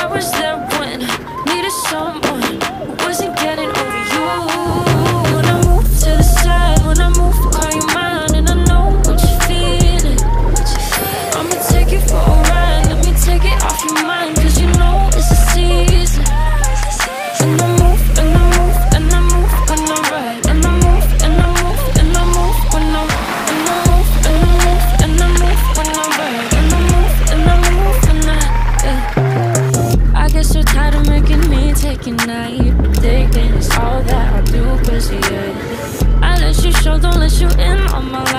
was there when needed someone who wasn't getting over you. When I move to the side, when I move, call you mine, and I know what you're feeling. I'ma take it for a ride, let me take it off your mind, cause you know it's a season. And I move, and I move, and I move when I ride, and I move, and I move, and I move when I ride, and I move, and I move, and I move when I ride, and I move, and I move when I get so tired of making me take your night, thinking it's all that I do, cause yeah, I let you show, don't let you in on my life.